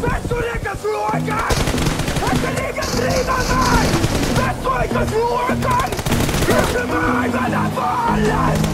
Bist du nicht geflogen? Hast du nie getrieben, Mann? Bist du nicht geflogen? Bist du mal davon?